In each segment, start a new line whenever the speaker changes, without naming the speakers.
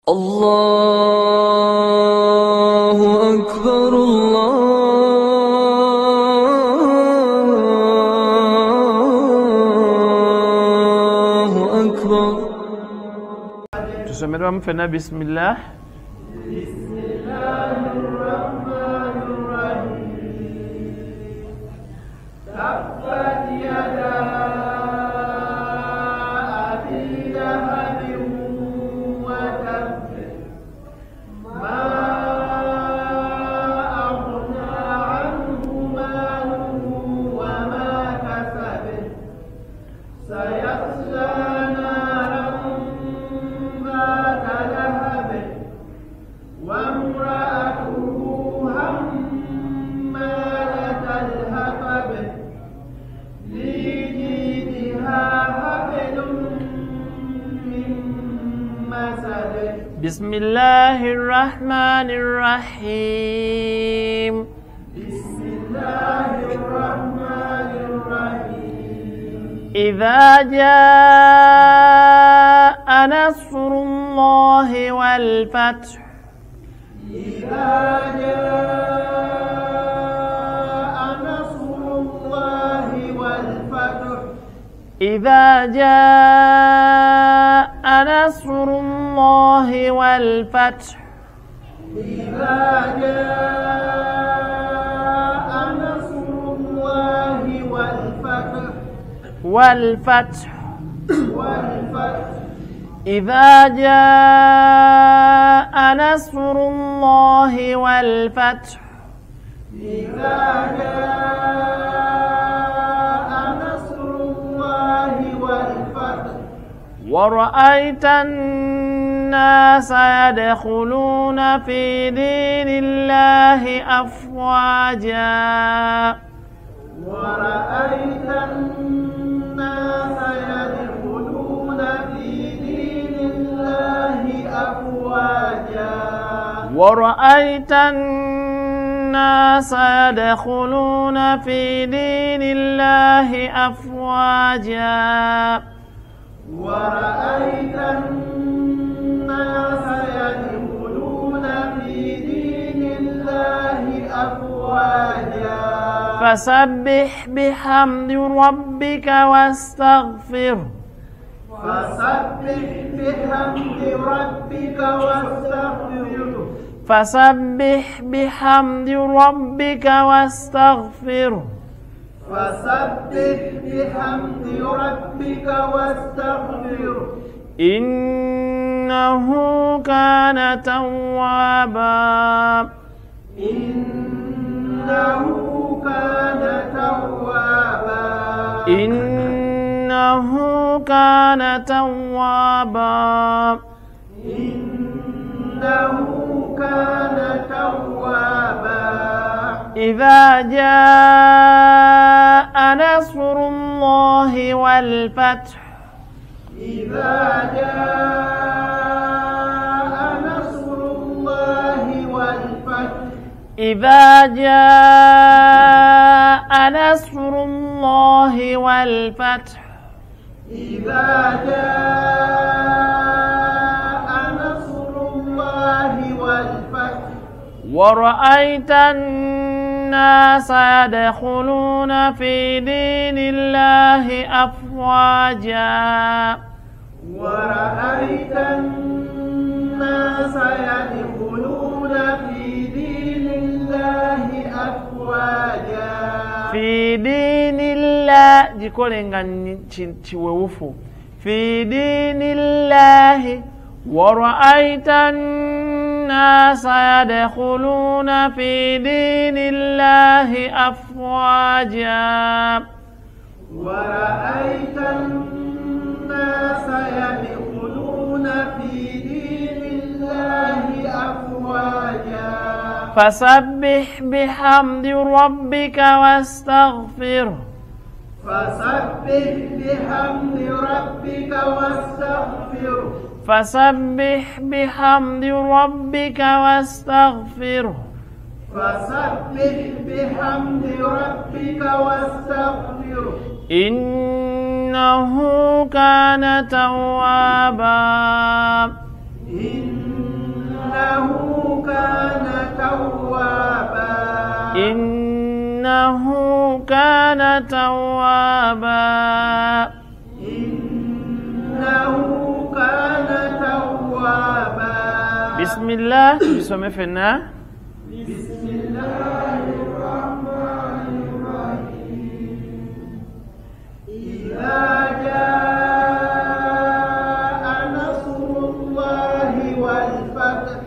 الله أكبر الله أكبر.
tusomere wamu ffenna bismillah. بسم الله الرحمن الرحيم.
بسم الله الرحمن الرحيم.
إذا جاء نصر الله والفتح.
إذا جاء نصر الله والفتح.
إذا جاء نصر الله والفتح.
إذا جاء نصر الله والفتح.
والفتح.
والفتح.
إذا جاء نصر الله والفتح.
إذا جاء نصر الله والفتح.
ورأيت الناس يدخلون في دين الله أفواجا.
ورأيت الناس يدخلون في دين الله أفواجا.
ورأيت الناس يدخلون في دين الله أفواجا.
ورأيت الناس يدخلون في دين الله أفواجا.
فسبح بحمد ربك واستغفره.
فسبح بحمد ربك واستغفره.
فسبح بحمد ربك واستغفره.
فسبح بحمد ربك واستغفره.
إنه كان توابا.
إنه كان توابا.
إنه كان توابا.
إنه كان توابا.
إذا جاء نصر الله والفتح.
إذا جاء نصر الله والفتح.
إذا جاء نصر الله والفتح.
إذا جاء نصر الله والفتح.
ورأيت الناس يدخلون في دين الله أفواجا.
ورأيت الناس يدخلون في دين الله أفواجا.
في دين الله جيكولنغا تشوفو في دين الله. ورأيت الناس يدخلون في دين الله أفواجا.
ورأيت الناس يدخلون في دين الله أفواجا.
فسبح بحمد ربك واستغفره.
فسبح بحمد ربك واستغفره.
فسبح بحمد ربك واستغفره.
فسبح بحمد ربك واستغفره.
إنه كان توابا.
إنه
بسم الله بسم فينا
بسم الله الرحمن الرحيم إذا جاء نصر الله والفتح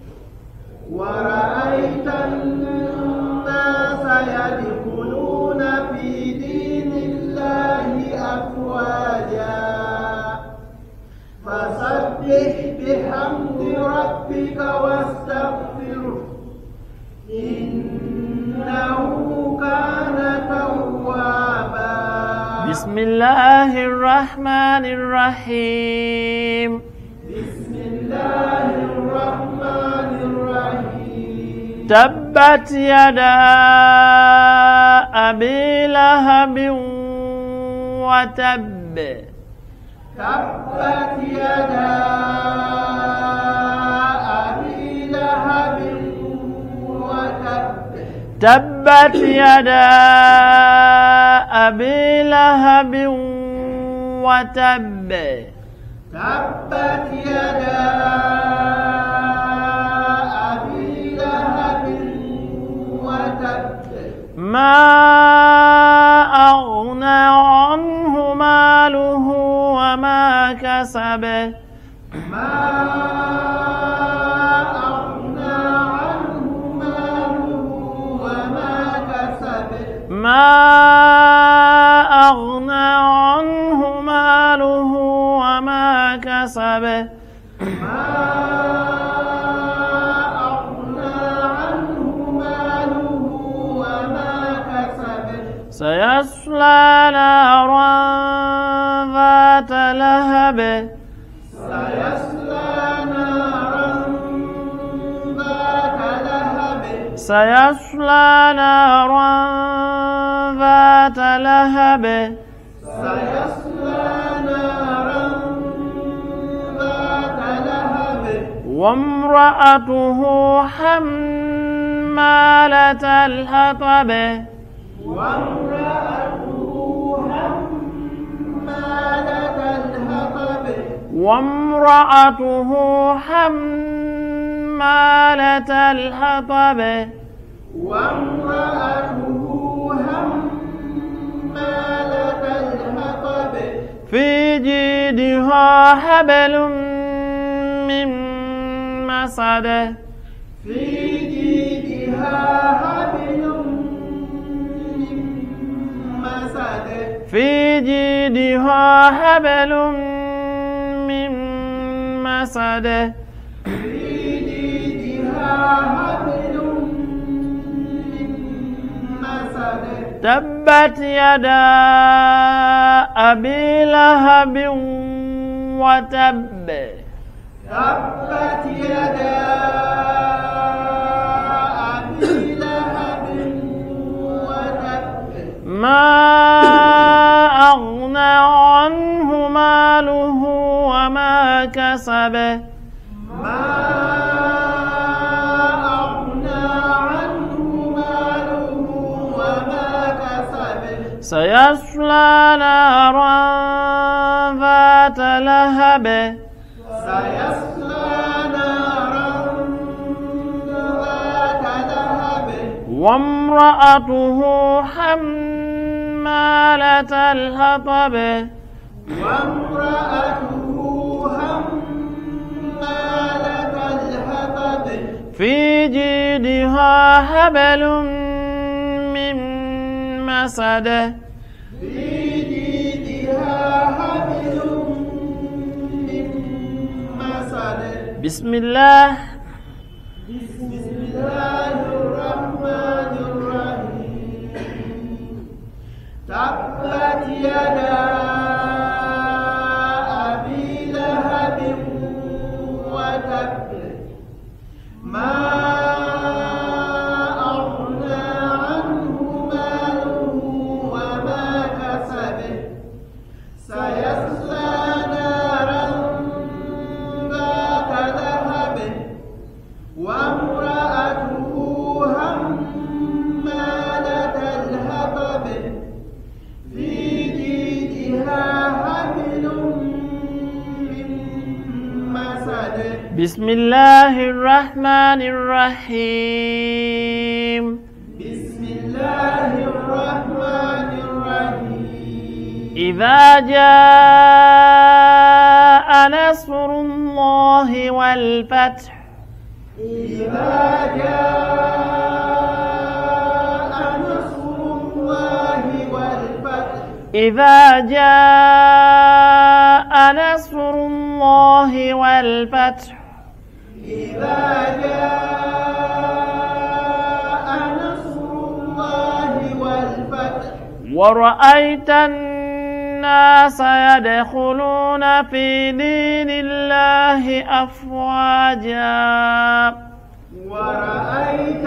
ورأيت الناس يدخلون في دين الله أفواجا فسبح بحمد ربك واستغفره إنه كان توابا
بسم الله الرحمن الرحيم
بسم الله الرحمن الرحيم
تبت يدا أبي لهب وتب
تبت يدا أبي لهب وتب
تبت يدا أبي لهب وتب
تبت يدا أبي لهب وتب
ما أغنى عنه ماله وما كسب
ما أغنى عنه ماله وما كسب
ما أغنى عنه ماله وما كسب
ما أغنى عنه ماله وما كسب
سيصلى نارا ذات لهب
سيصلى نارا ذات لهب
سيصلى نارا ذات لهب
سيصلى نارا ذات لهب
وامرأته حمالة الحطب
وامرأته حمالة الحطب
وامرأته حمالة الحطب
وامرأته حمالة الحطب
في جيدها حبل من مسد
في جيدها حبل من مسد
في جيدها حبل من مسد
في جيدها حبل من مسد
تبت يدا أبي لهب وتب
تبت يدا أبي لهب وتب
ما أغنى عنه ماله وما كسب
ما أغنى عنه ماله وما كسب
سيصلى نارا ذات لهب
سيصلى نارا ذات لهب
وامرأته حمالة الحطب
وامرأته حمالة الحطب
في جيدها حبل من مسد
في جيدها حبل من مسد
بسم الله
بسم الله الرحمن الرحيم تبت يدا أبي لهب وتب ما أغنى عنه ماله وما كسب سيصلى نارا ذات لهب وامرأته حمالة الحطب في جيدها حبل من مسد
بسم الله الرحمن الرحيم
بسم الله الرحمن الرحيم
إذا جاء نصر الله والفتح
إذا جاء نصر الله والفتح
إذا جاء نصر الله والفتح
إذا جاء نصر الله والفتح
ورأيت الناس يدخلون في دين الله أفواجا
ورأيت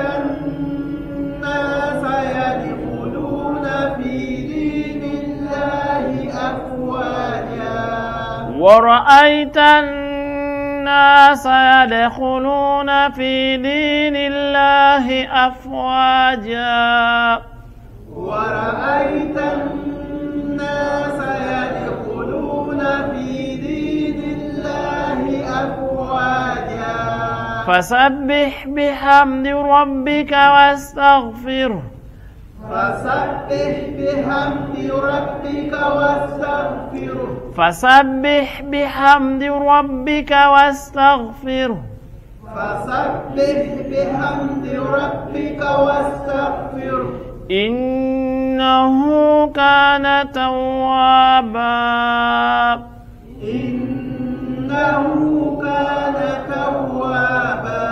الناس يدخلون في دين الله أفواجا
ورأيت الناس يدخلون في دين الله أفواجا
ورأيت الناس يدخلون في دين الله أفواجا
فسبح بحمد ربك واستغفره
فسبح بحمد ربك واستغفره
فسبح بحمد ربك واستغفره
فسبح بحمد ربك واستغفره
إنه كان توابا
إنه كان توابا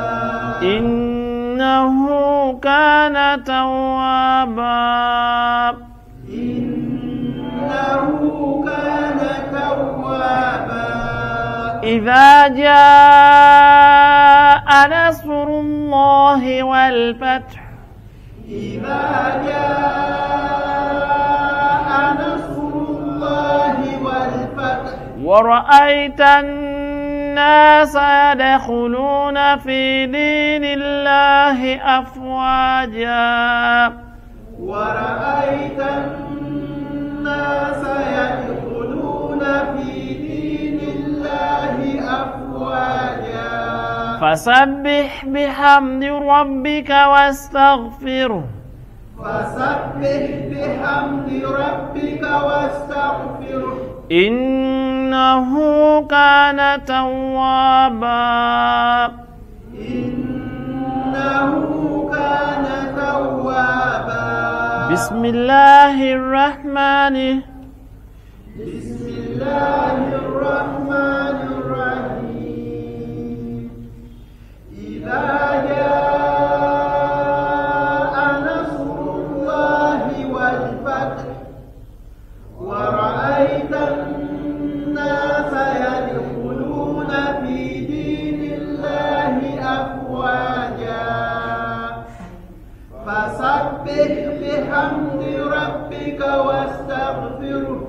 إنه كان توابا
إنه كان توابا
إذا جاء نصر الله والفتح
إذا جاء نصر الله والفتح
ورأيت الناس يدخلون في دين الله أفواجا
ورأيت الناس يدخلون في دين الله أفواجا
فسبح بحمد ربك واستغفره
فسبح بحمد ربك واستغفره
إنه كان توابا
إنه كان توابا
بسم الله الرحمن
بسم الله الرحمن الرحيم إذا جاء نصر الله والفتح ورأيت الناس يدخلون في دين الله أفواجا فسبح بحمد ربك واستغفره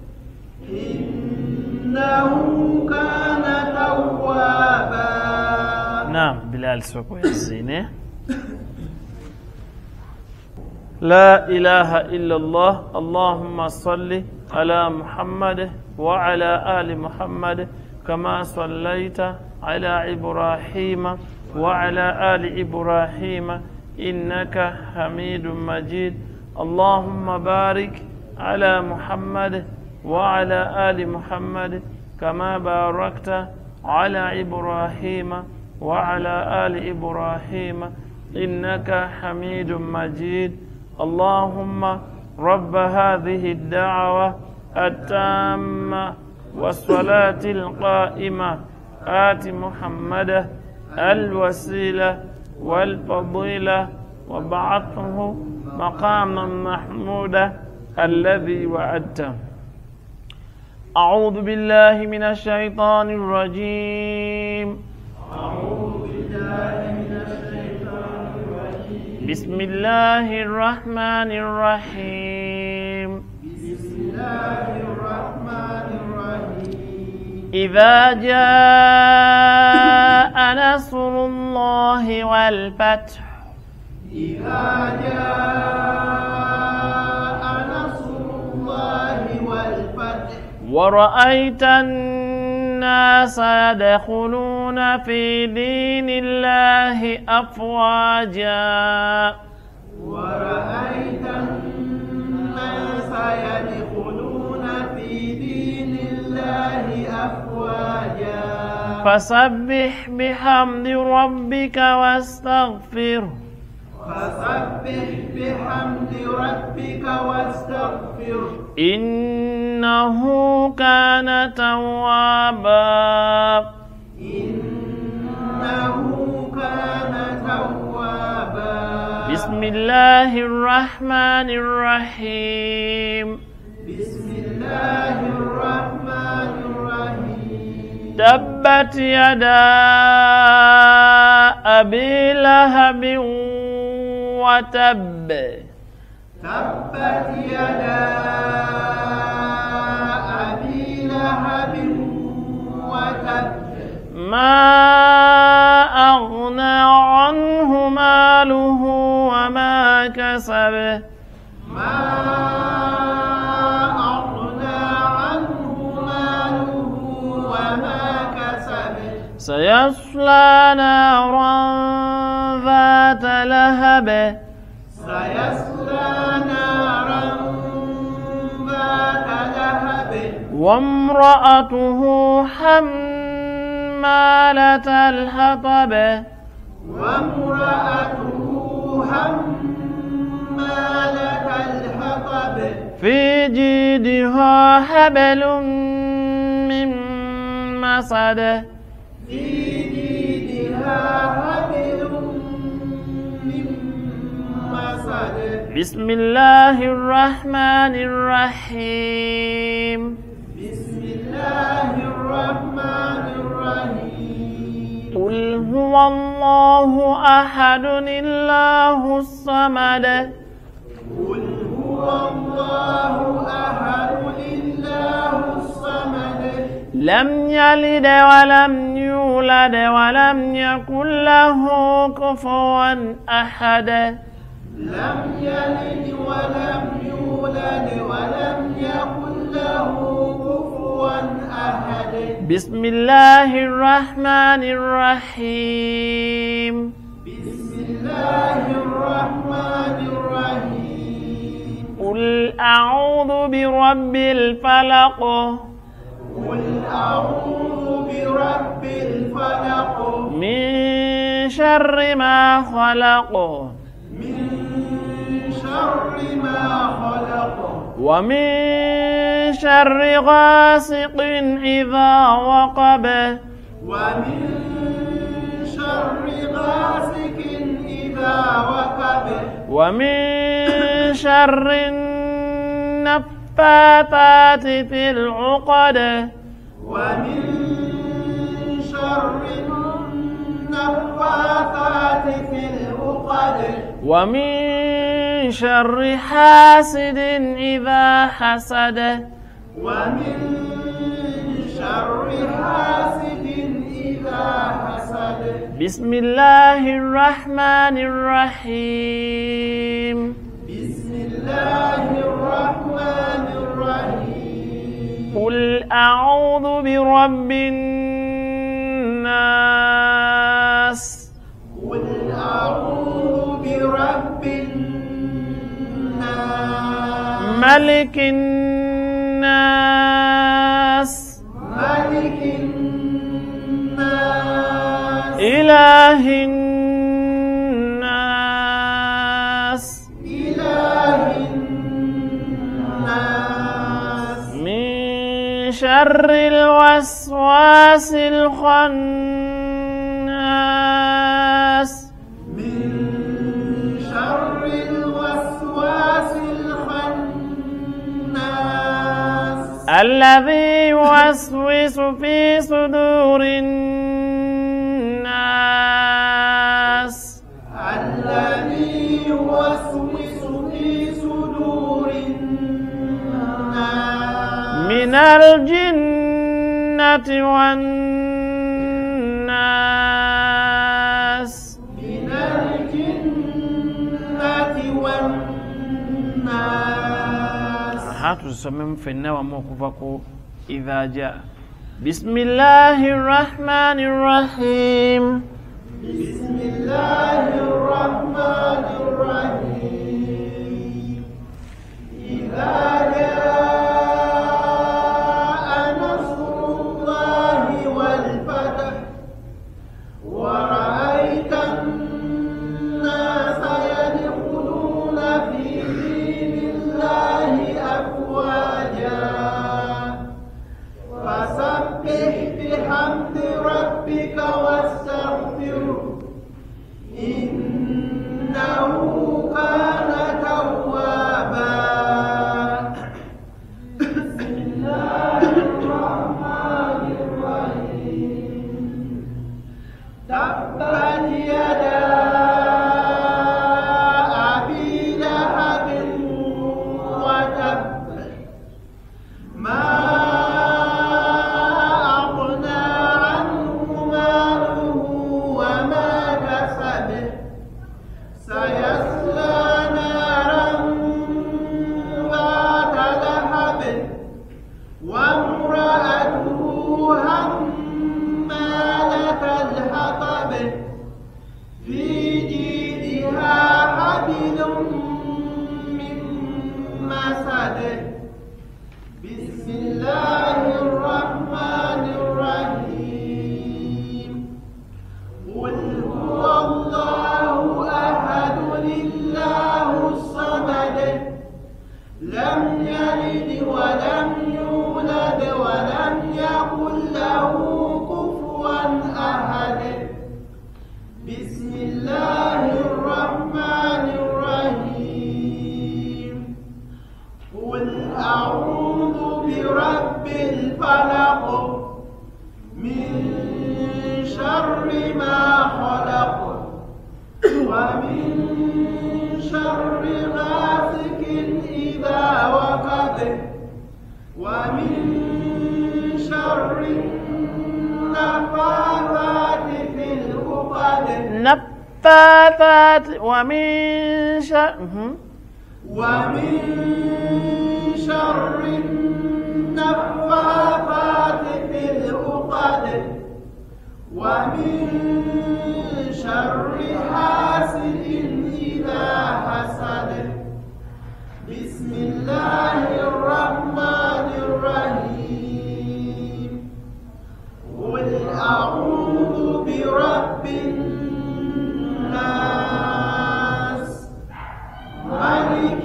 إنه كان توابا.
نعم بلال سوكو يسيني. لا إله إلا الله. اللهم صل على محمد وعلى آل محمد كما صليت على إبراهيم وعلى آل إبراهيم إنك حميد مجيد. اللهم بارك على محمد وعلى آل محمد كما باركت على إبراهيم وعلى آل إبراهيم إنك حميد مجيد. اللهم رب هذه الدعوة التامة والصلاة القائمة آت محمد الوسيلة والفضيلة وبعثه مقاما محمودا الذي وعدته. أعوذ بالله من الشيطان الرجيم. بسم الله الرحمن الرحيم. إذا جاء نصر الله والفتح.
إذا جاء نصر الله والفتح.
ورأيت الناس الناس يدخلون في دين الله أفواجا
ورأيت الناس يدخلون في دين الله أفواجا
فسبح بحمد ربك واستغفره
فسبح بحمد ربك واستغفره
إنه كان توابا
إنه كان توابا
بسم الله الرحمن الرحيم
بسم الله الرحمن الرحيم
تبت يدا أبي لهب وتب
تبت يدا أبي لهب وتب
ما أغنى عنه ماله وما كسب
ما أغنى عنه ماله وما كسب
سيصلى نارا ذات لهب
سيصلى نارا ذات لهب
وامرأته حمالة الحطب
وامرأته حمالة الحطب
في جيدها حبل من مسد
في جيدها حبل من مسد
بسم الله الرحمن الرحيم
بسم الله الرحمن الرحيم
قل هو الله أحد الله الصمد
قل هو الله أحد الله الصمد
لم يلد ولم يولد ولم يكن له كفوا أحد
لم يلد ولم يولد ولم يكن له كفوا أحد
بسم الله الرحمن الرحيم
بسم الله الرحمن الرحيم
قل أعوذ برب الفلق
قل أعوذ برب الفلق
من شر ما خلق
من شر ما خلق
ومن شر غاسق إذا وقب
ومن شر غاسق إذا وقب
ومن شر النفاثات في العقد
ومن شر النفاثات في العقد
ومن شر حاسد إذا حسد
ومن شر حاسد إذا حسد
بسم الله الرحمن الرحيم
بسم الله الرحمن الرحيم
قل أعوذ برب الناس
قل أعوذ برب الناس
ملك الناس
ملك الناس
إله الناس
إله الناس
من شر الوسواس الخناس
من شر الوسواس الخناس
الذي يوسوس في صدور الناس
الذي يوسوس في صدور الناس
من الجنة والناس
من الجنة والناس
هاتوا السمم في النوى موقفكم إذا جاء بسم الله الرحمن الرحيم
بسم الله الرحمن الرحيم إذا جاء نصر الله والفتح ورأيت الناس يدخلون في دين الله أفواجا فسبح بحمد ربك واستغفره إنه كان توابا بسم الله الرحمن الرحيم تبت يدا أبي لهب وتب ما أغنى عنه ماله وما كسب سيصلى نارا ذات لهب وامرأته حمالة الحطب في جيدها حبل من مسد بسم الله الرحمن الرحيم قل هو الله أحد الله الصمد لم يلد ولم يولد ولم يكن له كفوا أحد بسم الله الرحمن الرحيم قل أعوذ برب الفلق من شر ما خلق ومن شر غاسق إذا وقب ومن شر النفاثات في العقد
نفاثات ومن شر
النفاثات في العقد ومن شر حاسد إذا حسد بسم الله الرحمن الرحيم قل أعوذ برب الناس ملك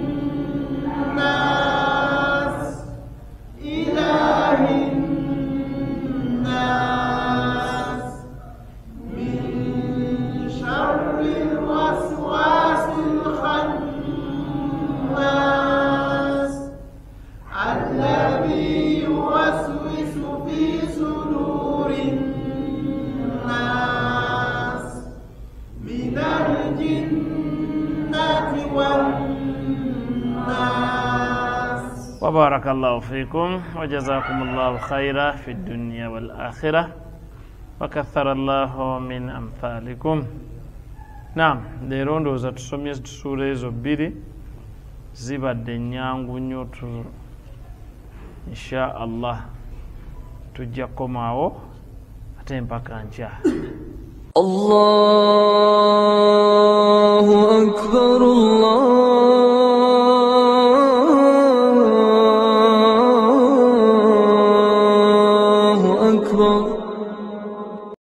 الناس إله الناس من شر الوسواس الخناس الذي يوسوس في صدور الناس من الجنة والناس.
وبارك الله فيكم وجزاكم الله خيرا في الدنيا والآخرة وكثر الله من أمثالكم. نعم ليروندو زاتسوميز سورة زبيري زباد نيانغو نيوتو إن شاء الله تجاكم معه أتنبكانجا.
الله أكبر.